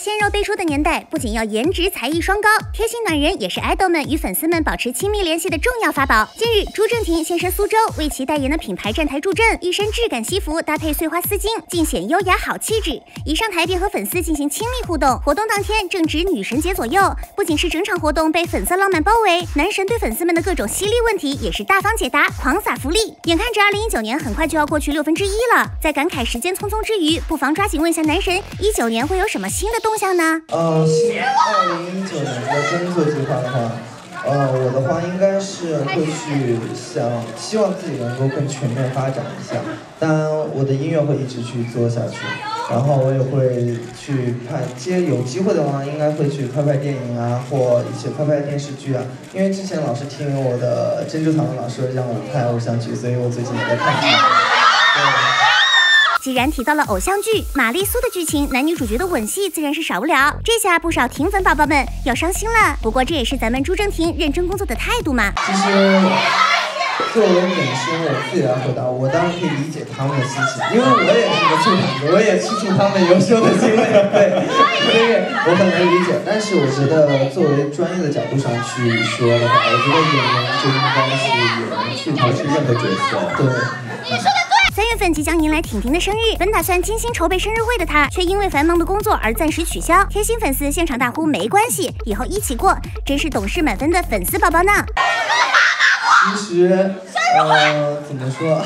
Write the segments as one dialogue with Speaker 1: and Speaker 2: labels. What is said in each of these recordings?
Speaker 1: 鲜肉辈出的年代，不仅要颜值才艺双高，贴心暖人也是爱豆们与粉丝们保持亲密联系的重要法宝。近日，朱正廷现身苏州，为其代言的品牌站台助阵，一身质感西服搭配碎花丝巾，尽显优雅好气质。一上台便和粉丝进行亲密互动。活动当天正值女神节左右，不仅是整场活动被粉色浪漫包围，男神对粉丝们的各种犀利问题也是大方解答，狂撒福利。眼看着2019年很快就要过去1/6了，在感慨时间匆匆之余，不妨抓紧问下男神，19年会有什么新的动向呢
Speaker 2: 2019年的工作计划的话，我的话应该是会去希望自己能够更全面发展一下。当然，我的音乐会一直去做下去，然后我也会去有机会的话，应该会去拍电影啊，或一起拍电视剧啊。因为之前老是听我的珍珠堂老师让我拍偶像剧，所以我最近也在看剧。
Speaker 1: 既然提到了偶像剧，玛丽苏的剧情，男女主角的吻戏自然是少不了。这下不少婷粉宝宝们要伤心了。不过这也是咱们朱正廷认真工作的态度嘛。
Speaker 2: 其实作为粉丝，我自己来回答，我当然可以理解他们的心情，因为我也是个醋坛子，我也吃出他们优秀的心了，对，所以我很能理解。但是我觉得作为专业的角度上去说的话，我觉得演员就应该是演员去投饰任何角色。对，
Speaker 1: 你说的对。3月份即将迎来婷婷的生日，本打算精心筹备生日会的她，却因为繁忙的工作而暂时取消。贴心粉丝现场大呼没关系，以后一起过，真是懂事满分的粉丝宝宝呢。
Speaker 2: 其实，怎么说？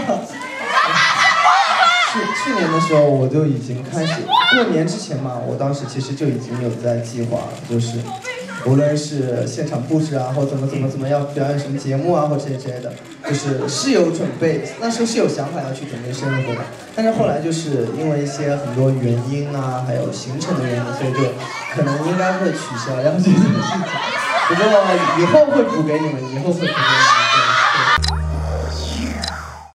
Speaker 2: 去年的时候我就已经开始，过年之前嘛，我当时其实就已经有在计划了，就是无论是现场布置啊，或怎么要表演什么节目啊，或这些之类的，是有准备，那时候是有想法要去准备生日会的，但是后来就是因为一些很多原因啊，还有行程的原因，所以就可能应该会取消要这件事情。不过以后会补给你们，以后会补给你们。